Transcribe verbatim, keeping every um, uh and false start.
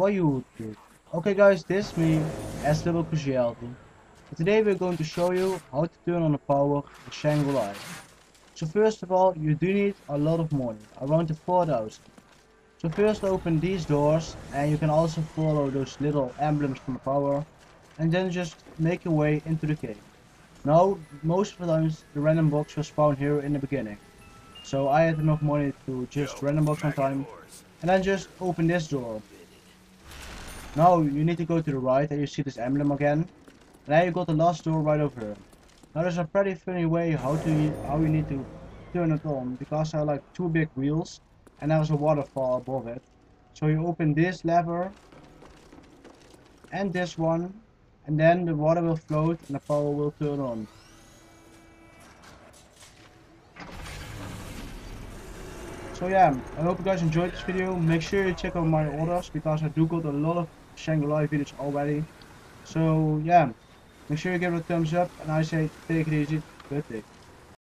what you would do. Okay guys, this is me, S Double Cruciality. Today we're going to show you how to turn on the power in Shangri-La. So first of all, you do need a lot of money, around four thousand. So first open these doors, and you can also follow those little emblems from the power, and then just make your way into the cave. Now, most of the times the random box will spawn here in the beginning. So I had enough money to just random box one time, and then just open this door. Now you need to go to the right and you see this emblem again. And then you got the last door right over here. Now there's a pretty funny way how to how you need to turn it on, because there are like two big wheels and there's a waterfall above it. So you open this lever and this one, and then the water will float and the power will turn on. So yeah, I hope you guys enjoyed this video. Make sure you check out my orders, because I do got a lot of Shangri-La videos already. So yeah, make sure you give it a thumbs up, and I say take it easy, good day.